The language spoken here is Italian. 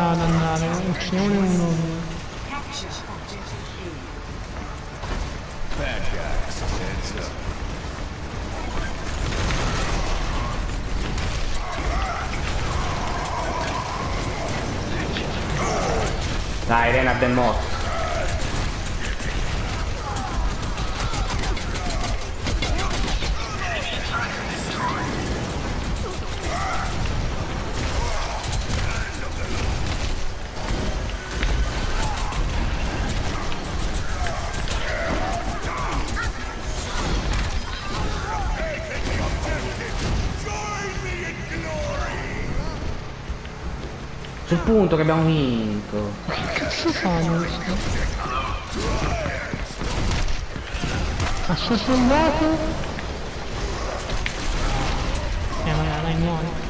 ad andare, uccidiamone uno. Bad guys, heads up. Dai, Renard è morto. Sul punto che abbiamo vinto. Ma che cazzo fanno questo? Assassinato? Magari dai, muore.